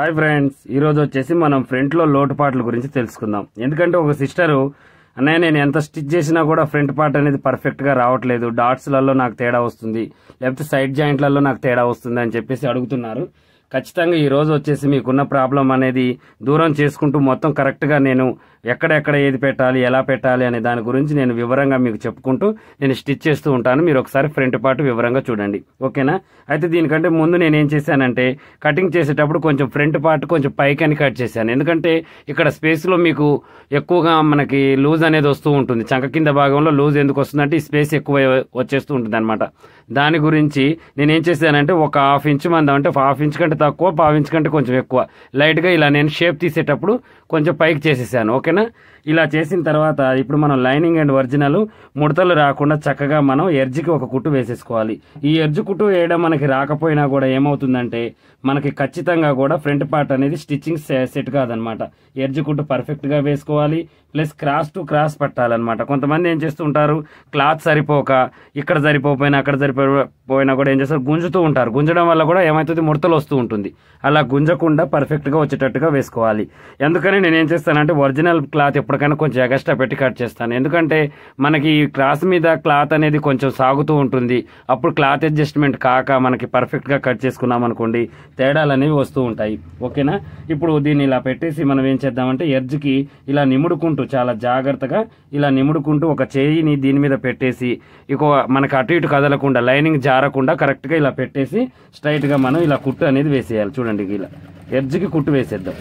Hi friends, ఈరోజు వచ్చేసి మనం ఫ్రంట్లో లోటుపాట్ల గురించి తెలుసుకుందాం. ఎందుకంటే ఒక సిస్టరు అన్నయ్య నేను ఎంత స్టిచ్ చేసినా కూడా ఫ్రంట్ పార్ట్ అనేది పర్ఫెక్ట్గా రావట్లేదు, డాట్స్లలో నాకు తేడా వస్తుంది, లేకపోతే సైడ్ జాయింట్లలో నాకు తేడా వస్తుంది అని చెప్పేసి అడుగుతున్నారు. ఖచ్చితంగా ఈ రోజు వచ్చేసి మీకున్న ప్రాబ్లం అనేది దూరం చేసుకుంటూ మొత్తం కరెక్ట్గా నేను ఎక్కడెక్కడ ఏది పెట్టాలి, ఎలా పెట్టాలి అనే దాని గురించి నేను వివరంగా మీకు చెప్పుకుంటూ నేను స్టిచ్ చేస్తూ ఉంటాను. మీరు ఒకసారి ఫ్రంట్ పార్ట్ వివరంగా చూడండి, ఓకేనా? అయితే దీనికంటే ముందు నేను ఏం చేశానంటే కటింగ్ చేసేటప్పుడు కొంచెం ఫ్రంట్ పార్ట్ కొంచెం పైకని కట్ చేశాను. ఎందుకంటే ఇక్కడ స్పేస్లో మీకు ఎక్కువగా మనకి లూజ్ అనేది వస్తూ ఉంటుంది. చంక కింద భాగంలో లూజ్ ఎందుకు వస్తుందంటే ఈ స్పేస్ ఎక్కువ వచ్చేస్తూ ఉంటుంది అనమాట. దాని గురించి నేనేం చేశానంటే ఒక హాఫ్ ఇంచ్ మందం, అంటే హాఫ్ ఇంచ్ కంటే తక్కువ, పావు ఇంచ్ కంటే కొంచెం ఎక్కువ లైట్గా ఇలా నేను షేప్ తీసేటప్పుడు కొంచెం పైకి చేసేసాను, ఓకేనా? ఇలా చేసిన తర్వాత ఇప్పుడు మనం లైనింగ్ అండ్ ఒరిజినల్ ముడతలు రాకుండా చక్కగా మనం ఎడ్జ్కి ఒక కుట్టు వేసేసుకోవాలి. ఈ ఎడ్జ్ కుట్టు వేయడం మనకి రాకపోయినా కూడా ఏమవుతుందంటే మనకి ఖచ్చితంగా కూడా ఫ్రంట్ పార్ట్ అనేది స్టిచ్చింగ్ సెట్ కాదనమాట. ఎడ్జ్ కుట్టు పర్ఫెక్ట్గా వేసుకోవాలి, ప్లస్ క్రాస్ టు క్రాస్ పట్టాలన్నమాట. కొంతమంది ఏం చేస్తుంటారు, క్లాత్ సరిపోక ఇక్కడ సరిపోయినా అక్కడ సరిపోయినా కూడా ఏం చేస్తారు, గుంజుతూ ఉంటారు. గుంజడం వల్ల కూడా ఏమవుతుంది, ముడతలు వస్తూ ఉంటుంది. అలా గుంజకుండా పర్ఫెక్ట్గా వచ్చేటట్టుగా వేసుకోవాలి. ఎందుకని నేనేం చేస్తానంటే ఒరిజినల్ క్లాత్ ఎప్పటికైనా కొంచెం ఎగస్ట్రా పెట్టి కట్ చేస్తాను. ఎందుకంటే మనకి క్లాత్ మీద క్లాత్ అనేది కొంచెం సాగుతూ ఉంటుంది. అప్పుడు క్లాత్ అడ్జస్ట్మెంట్ కాక మనకి పర్ఫెక్ట్గా కట్ చేసుకున్నాం అనుకోండి, తేడాలు అనేవి వస్తూ ఉంటాయి, ఓకేనా? ఇప్పుడు దీన్ని ఇలా పెట్టేసి మనం ఏం చేద్దామంటే ఎడ్జ్కి ఇలా నిముడుకుంటూ చాలా జాగ్రత్తగా ఇలా నిముడుకుంటూ ఒక చేయిని దీని మీద పెట్టేసి ఇక మనకి అటు ఇటు కదలకుండా లైనింగ్ జారకుండా కరెక్ట్గా ఇలా పెట్టేసి స్ట్రైట్గా మనం ఇలా కుట్టు అనేది వేసేయాలి. చూడండి, ఇలా ఎడ్జ్కి కుట్టు వేసేద్దాం.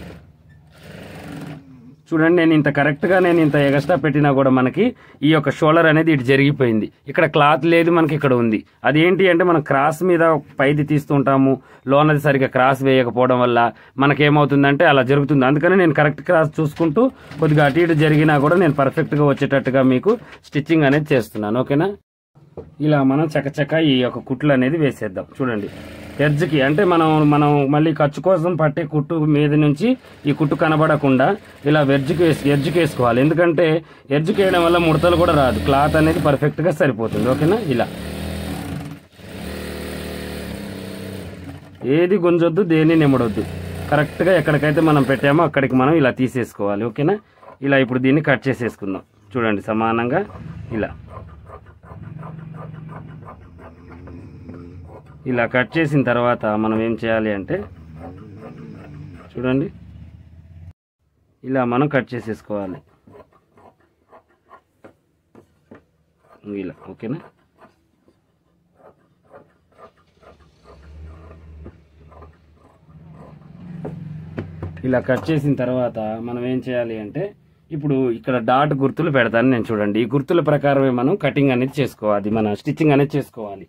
చూడండి, నేను ఇంత కరెక్ట్గా నేను ఇంత ఎగస్ట్రా పెట్టినా కూడా మనకి ఈ యొక్క షోల్డర్ అనేది ఇటు జరిగిపోయింది. ఇక్కడ క్లాత్ లేదు, మనకి ఇక్కడ ఉంది. అదేంటి అంటే మనం క్రాస్ మీద పైది తీస్తుంటాము, లోనది సరిగ్గా క్రాస్ వేయకపోవడం వల్ల మనకేమవుతుందంటే అలా జరుగుతుంది. అందుకని నేను కరెక్ట్ క్రాస్ చూసుకుంటూ కొద్దిగా అటు ఇటు జరిగినా కూడా నేను పర్ఫెక్ట్గా వచ్చేటట్టుగా మీకు స్టిచ్చింగ్ అనేది చేస్తున్నాను, ఓకేనా? ఇలా మనం చకచక ఈ యొక్క కుట్లు అనేది వేసేద్దాం. చూడండి, ఎడ్జ్కి అంటే మనం మళ్ళీ ఖర్చు కోసం పట్టే కుట్టు మీద నుంచి ఈ కుట్టు కనబడకుండా ఇలా ఎడ్జ్కి వేసుకోవాలి. ఎందుకంటే ఎడ్జ్కి వేయడం వల్ల ముడతలు కూడా రాదు, క్లాత్ అనేది పర్ఫెక్ట్గా సరిపోతుంది, ఓకేనా? ఇలా ఏది గుంజొద్దు, దేన్ని నిమ్మడొద్దు, కరెక్ట్గా ఎక్కడికైతే మనం పెట్టామో అక్కడికి మనం ఇలా తీసేసుకోవాలి, ఓకేనా? ఇలా ఇప్పుడు దీన్ని కట్ చేసేసుకుందాం. చూడండి, సమానంగా ఇలా కట్ చేసిన తర్వాత మనం ఏం చేయాలి అంటే చూడండి, ఇలా మనం కట్ చేసేసుకోవాలి ఇలా, ఓకేనా? ఇలా కట్ చేసిన తర్వాత మనం ఏం చేయాలి అంటే ఇప్పుడు ఇక్కడ డాట్ గుర్తులు పెడతాను నేను. చూడండి, ఈ గుర్తుల ప్రకారమే మనం కటింగ్ అనేది చేసుకోవాలి, మన స్టిచ్చింగ్ అనేది చేసుకోవాలి.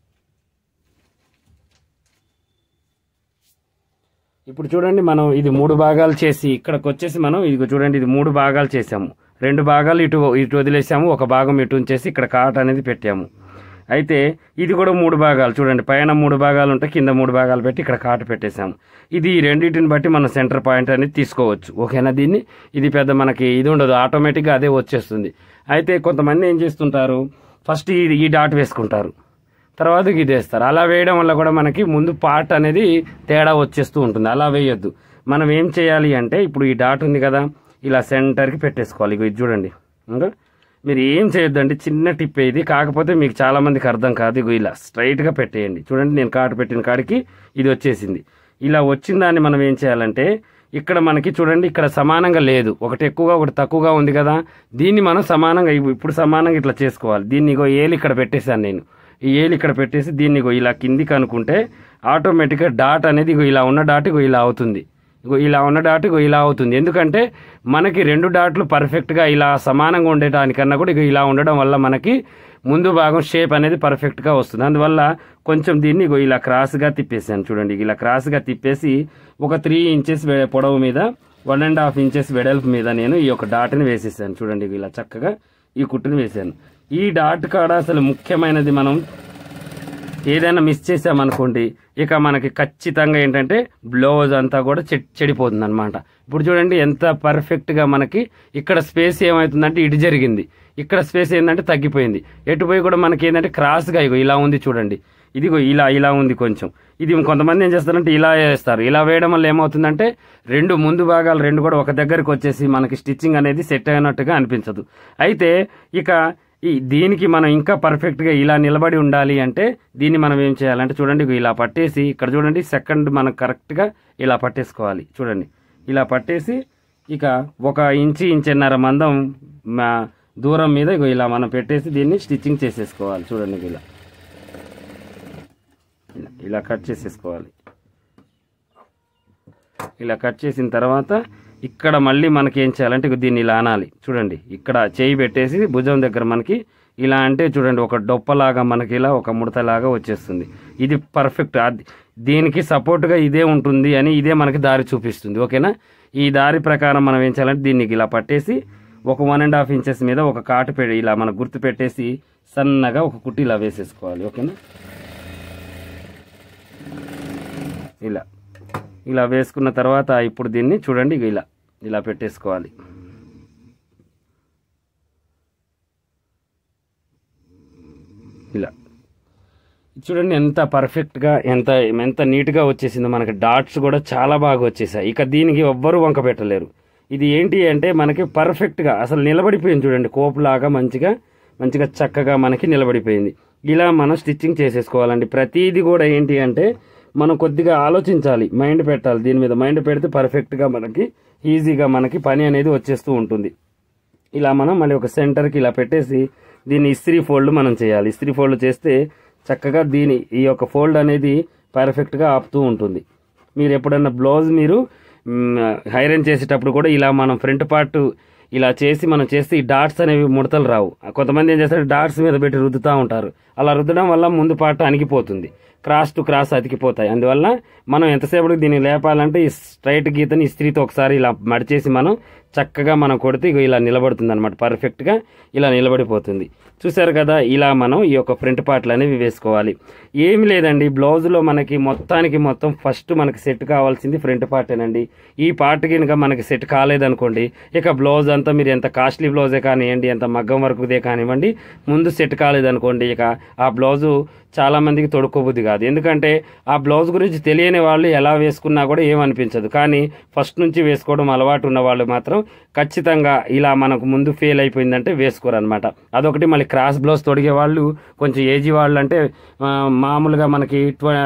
ఇప్పుడు చూడండి, మనం ఇది 3 భాగాలు చేసి ఇక్కడికి వచ్చేసి మనం ఇది చూడండి, ఇది 3 భాగాలు చేసాము. 2 భాగాలు ఇటు వదిలేసాము, ఒక భాగం ఇటు ఉంచేసి ఇక్కడ కాట్ అనేది పెట్టాము. అయితే ఇది కూడా 3 భాగాలు. చూడండి, పైన 3 భాగాలు ఉంటాయి, కింద 3 భాగాలు పెట్టి ఇక్కడ కాటు పెట్టేసాము. ఇది ఈ రెండింటిని బట్టి మనం సెంటర్ పాయింట్ అనేది తీసుకోవచ్చు, ఓకేనా? ఇది పెద్ద మనకి ఇది ఉండదు, ఆటోమేటిక్గా అదే వచ్చేస్తుంది. అయితే కొంతమంది ఏం చేస్తుంటారు, ఫస్ట్ ఈ డాట్ వేసుకుంటారు, తర్వాత ఇది వేస్తారు. అలా వేయడం వల్ల కూడా మనకి ముందు పార్ట్ అనేది తేడా వచ్చేస్తూ ఉంటుంది. అలా వేయొద్దు. మనం ఏం చేయాలి అంటే ఇప్పుడు ఈ డాట్ ఉంది కదా, ఇలా సెంటర్కి పెట్టేసుకోవాలి. ఇది చూడండి, ఇంకా మీరు ఏం చేయొద్దండి, చిన్న టిప్ ఇది, కాకపోతే మీకు చాలా మందికి అర్థం కాదు. ఇగో ఇలా స్ట్రైట్గా పెట్టేయండి. చూడండి, నేను కాటు పెట్టిన కాడికి ఇది వచ్చేసింది. ఇలా వచ్చిన దాన్ని మనం ఏం చేయాలంటే ఇక్కడ మనకి చూడండి, ఇక్కడ సమానంగా లేదు, ఒకటి ఎక్కువగా ఒకటి తక్కువగా ఉంది కదా, దీన్ని మనం సమానంగా ఇప్పుడు సమానంగా ఇట్లా చేసుకోవాలి. దీన్ని ఇగో ఏలు ఇక్కడ పెట్టేశాను నేను, ఈ ఏలు ఇక్కడ పెట్టేసి దీన్ని ఇగో ఇలా కిందికి అనుకుంటే ఆటోమేటిక్గా డాట్ అనేది ఇగో ఇలా ఉన్న డాట్ ఇగో ఇలా అవుతుంది, ఇగో ఇలా ఉన్న డాట్ ఇగో ఇలా అవుతుంది. ఎందుకంటే మనకి 2 డాట్లు పర్ఫెక్ట్గా ఇలా సమానంగా ఉండేటానికన్నా కూడా ఇగో ఇలా ఉండడం వల్ల మనకి ముందు భాగం షేప్ అనేది పర్ఫెక్ట్గా వస్తుంది. అందువల్ల కొంచెం దీన్ని ఇగో ఇలా క్రాస్గా తిప్పేసాను. చూడండి, ఇలా క్రాస్గా తిప్పేసి ఒక 3 ఇంచెస్ పొడవు మీద 1.5 ఇంచెస్ వెడల్పు మీద నేను ఈ యొక్క డాట్ని వేసేసాను. చూడండి, ఇలా చక్కగా ఈ కుట్టుని వేసాను. ఈ డాట్ కాడ అసలు ముఖ్యమైనది, మనం ఏదైనా మిస్ చేసామనుకోండి ఇక మనకి ఖచ్చితంగా ఏంటంటే బ్లౌజ్ అంతా కూడా చెడిపోతుంది అనమాట. ఇప్పుడు చూడండి ఎంత పర్ఫెక్ట్గా మనకి ఇక్కడ స్పేస్ ఏమవుతుందంటే ఇటు జరిగింది, ఇక్కడ స్పేస్ ఏంటంటే తగ్గిపోయింది, ఎటు పోయి కూడా మనకి ఏంటంటే క్రాస్గా ఇగో ఇలా ఉంది. చూడండి, ఇదిగో ఇలా ఉంది కొంచెం. ఇది కొంతమంది ఏం చేస్తారంటే ఇలా వేస్తారు. ఇలా వేయడం వల్ల ఏమవుతుందంటే ముందు భాగాలు రెండు కూడా ఒక దగ్గరికి వచ్చేసి మనకి స్టిచ్చింగ్ అనేది సెట్ అయినట్టుగా అనిపించదు. అయితే ఇక దీనికి మనం ఇంకా పర్ఫెక్ట్గా ఇలా నిలబడి ఉండాలి అంటే దీన్ని మనం ఏం చేయాలంటే చూడండి, ఇలా పట్టేసి ఇక్కడ చూడండి సెకండ్ మనం కరెక్ట్గా ఇలా పట్టేసుకోవాలి. చూడండి ఇలా పట్టేసి ఇక 1 ఇంచున్నర మందం దూరం మీద ఇలా మనం పెట్టేసి దీన్ని స్టిచ్చింగ్ చేసేసుకోవాలి. చూడండి ఇలా కట్ చేసేసుకోవాలి. ఇలా కట్ చేసిన తర్వాత ఇక్కడ మళ్ళీ మనకి ఏం చేయాలంటే దీన్ని ఇలా అనాలి. చూడండి ఇక్కడ చేయి పెట్టేసి భుజం దగ్గర మనకి ఇలా అంటే చూడండి ఒక డొప్పలాగా మనకి ఇలా ఒక ముడతలాగా వచ్చేస్తుంది. ఇది పర్ఫెక్ట్. దీనికి సపోర్ట్గా ఇదే ఉంటుంది అని ఇదే మనకి దారి చూపిస్తుంది. ఓకేనా? ఈ దారి ప్రకారం మనం ఏం చేయాలంటే దీనికి ఇలా పట్టేసి 1.5 ఇంచెస్ మీద ఒక కాటు ఇలా మనకు గుర్తు పెట్టేసి సన్నగా ఒక కుట్టి ఇలా వేసేసుకోవాలి. ఓకేనా? ఇలా వేసుకున్న తర్వాత ఇప్పుడు దీన్ని చూడండి ఇలా పెట్టేసుకోవాలి. ఇలా చూడండి ఎంత పర్ఫెక్ట్గా ఎంత నీట్గా వచ్చేసిందో. మనకి డాట్స్ కూడా చాలా బాగా వచ్చేసాయి. ఇక దీనికి ఎవ్వరూ వంక పెట్టలేరు. ఇది ఏంటి అంటే మనకి పర్ఫెక్ట్గా అసలు నిలబడిపోయింది. చూడండి కోపులాగా మంచిగా చక్కగా మనకి నిలబడిపోయింది. ఇలా మనం స్టిచ్చింగ్ చేసేసుకోవాలండి. ప్రతిదీ కూడా ఏంటి అంటే మనం కొద్దిగా ఆలోచించాలి, మైండ్ పెట్టాలి. దీని మీద మైండ్ పెడితే పర్ఫెక్ట్గా మనకి ఈజీగా మనకి పని అనేది వచ్చేస్తూ ఉంటుంది. ఇలా మనం మళ్ళీ ఒక సెంటర్కి ఇలా పెట్టేసి దీన్ని ఇస్త్రీ ఫోల్డ్ మనం చేయాలి. ఇస్త్రీ ఫోల్డ్ చేస్తే చక్కగా ఈ యొక్క ఫోల్డ్ అనేది పర్ఫెక్ట్గా ఆపుతూ ఉంటుంది. మీరు ఎప్పుడన్నా బ్లౌజ్ మీరు ఐరన్ చేసేటప్పుడు కూడా ఇలా మనం ఫ్రంట్ పార్ట్ ఇలా మనం చేస్తే ఈ డాట్స్ అనేవి ముడతలు రావు. కొంతమంది ఏం చేస్తారు డాట్స్ మీద పెట్టి రుద్దుతూ ఉంటారు. అలా రుద్దడం వల్ల ముందు పార్ట్ అణిగిపోతుంది, క్రాస్ టు క్రాస్ అతికిపోతాయి. అందువల్ల మనం ఎంతసేపటికి దీన్ని లేపాలంటే ఈ స్ట్రైట్ గీతని ఇస్త్రీతో ఒకసారి ఇలా మడిచేసి మనం చక్కగా మనం కొడితే ఇలా నిలబడుతుంది అనమాట. పర్ఫెక్ట్గా ఇలా నిలబడిపోతుంది. చూసారు కదా? ఇలా మనం ఈ యొక్క ఫ్రంట్ పార్ట్లు అనేవి వేసుకోవాలి. ఏమి లేదండి, బ్లౌజ్లో మనకి మొత్తం ఫస్ట్ మనకి సెట్ కావాల్సింది ఫ్రంట్ పార్టేనండి. ఈ పార్ట్ కనుక మనకి సెట్ కాలేదనుకోండి, ఇక బ్లౌజ్ అంతా మీరు ఎంత కాస్ట్లీ బ్లౌజే కానివ్వండి, ఎంత మగ్గం వర్క్దే కానివ్వండి, ముందు సెట్ కాలేదనుకోండి, ఇక ఆ బ్లౌజు చాలా మందికి తొడుక్కోబుద్ది కాదు. ఎందుకంటే ఆ బ్లౌజ్ గురించి తెలియని వాళ్ళు ఎలా వేసుకున్నా కూడా ఏమనిపించదు. కానీ ఫస్ట్ నుంచి వేసుకోవడం అలవాటు ఉన్న వాళ్ళు మాత్రం ఖచ్చితంగా ఇలా మనకు ముందు ఫెయిల్ అయిపోయిందంటే వేసుకోరు అనమాట. అదొకటి. మళ్ళీ క్రాస్ బ్లౌజ్ తొడిగే వాళ్ళు కొంచెం ఏజీ వాళ్ళు అంటే మామూలుగా మనకి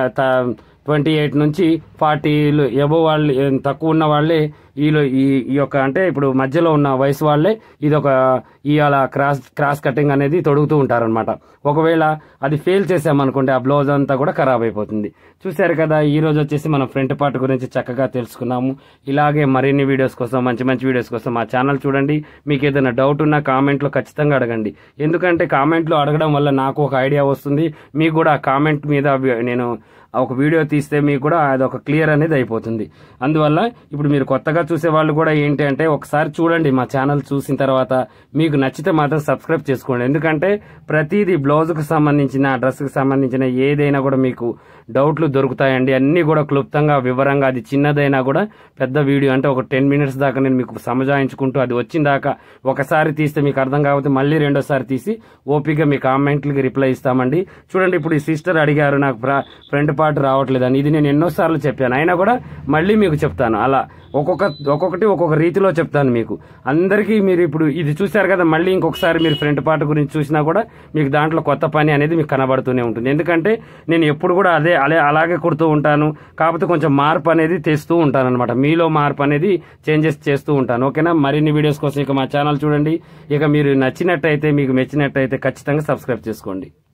28 నుంచి 40 ఎబో వాళ్ళు తక్కువ ఉన్న వాళ్ళే ఈ యొక్క అంటే ఇప్పుడు మధ్యలో ఉన్న వయసు వాళ్ళే ఇవాళ క్రాస్ కటింగ్ అనేది తొడుగుతూ ఉంటారనమాట. ఒకవేళ అది ఫెయిల్ చేసామనుకోండి ఆ బ్లౌజ్ అంతా కూడా ఖరాబ్ అయిపోతుంది. చూశారు కదా? ఈ రోజు వచ్చేసి మనం ఫ్రంట్ పార్ట్ గురించి చక్కగా తెలుసుకున్నాము. ఇలాగే మరిన్ని వీడియోస్ కోసం మంచి వీడియోస్ కోసం మా ఛానల్ చూడండి. మీకు ఏదైనా డౌట్ ఉన్నా కామెంట్లో ఖచ్చితంగా అడగండి. ఎందుకంటే కామెంట్లో అడగడం వల్ల నాకు ఒక ఐడియా వస్తుంది, మీకు కూడా ఆ కామెంట్ మీద నేను ఒక వీడియో తీస్తే మీకు కూడా అదొక క్లియర్ అనేది అయిపోతుంది. అందువల్ల ఇప్పుడు మీరు కొత్తగా చూసే వాళ్ళు కూడా ఏంటి అంటే ఒకసారి చూడండి మా ఛానల్. చూసిన తర్వాత మీకు నచ్చితే మాత్రం సబ్స్క్రైబ్ చేసుకోండి. ఎందుకంటే ప్రతిదీ బ్లౌజ్కు సంబంధించిన డ్రెస్కి సంబంధించిన ఏదైనా కూడా మీకు డౌట్లు దొరుకుతాయండి. అన్నీ కూడా క్లుప్తంగా వివరంగా, అది చిన్నదైనా కూడా పెద్ద వీడియో అంటే ఒక 10 మినిట్స్ దాకా నేను మీకు సమజాయించుకుంటూ అది వచ్చిన దాకా ఒకసారి తీస్తే మీకు అర్థం కాకపోతే మళ్ళీ రెండోసారి తీసి ఓపిక మీ కామెంట్లకి రిప్లై ఇస్తామండి. చూడండి ఇప్పుడు ఈ సిస్టర్ అడిగారు నాకు ఫ్రంట్ పార్ట్ రావట్లేదని. ఇది నేను ఎన్నోసార్లు చెప్పాను, అయినా కూడా మళ్ళీ మీకు చెప్తాను. అలా ఒక్కొక్కటి ఒక్కొక్క రీతిలో చెప్తాను మీకు అందరికీ. మీరు ఇప్పుడు ఇది చూశారు కదా, మళ్ళీ ఇంకొకసారి మీరు ఫ్రంట్ పార్ట్ గురించి చూసినా కూడా మీకు దాంట్లో కొత్త పని అనేది మీకు కనబడుతూనే ఉంటుంది. ఎందుకంటే నేను ఎప్పుడు కూడా అలాగే కుడుతూ ఉంటాను, కాకపోతే కొంచెం మార్పు అనేది తెస్తూ ఉంటాను అనమాట. మీలో మార్పు అనేది చేంజెస్ చేస్తూ ఉంటాను. ఓకేనా? మరిన్ని వీడియోస్ కోసం ఇక మా ఛానల్ చూడండి. ఇక మీరు నచ్చినట్టయితే, మీకు మెచ్చినట్టయితే ఖచ్చితంగా సబ్స్క్రైబ్ చేసుకోండి.